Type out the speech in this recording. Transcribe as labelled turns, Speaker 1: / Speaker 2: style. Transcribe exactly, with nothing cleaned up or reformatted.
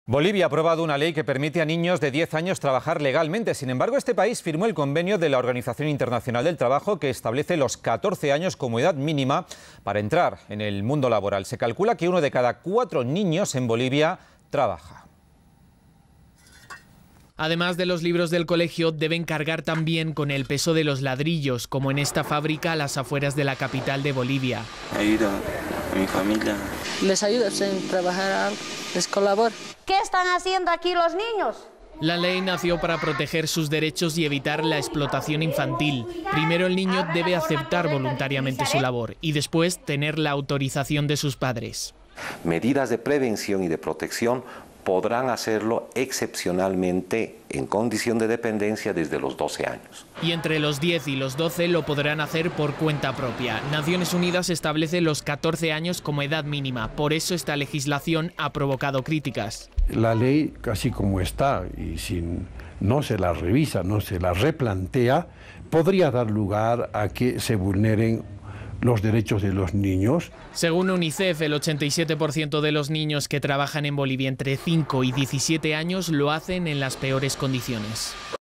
Speaker 1: Bolivia ha aprobado una ley que permite a niños de diez años trabajar legalmente. Sin embargo, este país firmó el convenio de la Organización Internacional del Trabajo que establece los catorce años como edad mínima para entrar en el mundo laboral. Se calcula que uno de cada cuatro niños en Bolivia trabaja.
Speaker 2: Además de los libros del colegio, deben cargar también con el peso de los ladrillos, como en esta fábrica a las afueras de la capital de Bolivia.
Speaker 3: Ayuda a mi familia.
Speaker 4: Les ayuda en trabajar algo, les colabora.
Speaker 5: ¿Qué están haciendo aquí los niños?
Speaker 2: La ley nació para proteger sus derechos y evitar la explotación infantil. Primero el niño debe aceptar voluntariamente su labor y después tener la autorización de sus padres.
Speaker 6: Medidas de prevención y de protección podrán hacerlo excepcionalmente en condición de dependencia desde los doce años.
Speaker 2: Y entre los diez y los doce lo podrán hacer por cuenta propia. Naciones Unidas establece los catorce años como edad mínima. Por eso esta legislación ha provocado críticas.
Speaker 7: La ley, casi como está, y si no se la revisa, no se la replantea, podría dar lugar a que se vulneren los derechos de los niños.
Speaker 2: Según UNICEF, el ochenta y siete por ciento de los niños que trabajan en Bolivia entre cinco y diecisiete años lo hacen en las peores condiciones.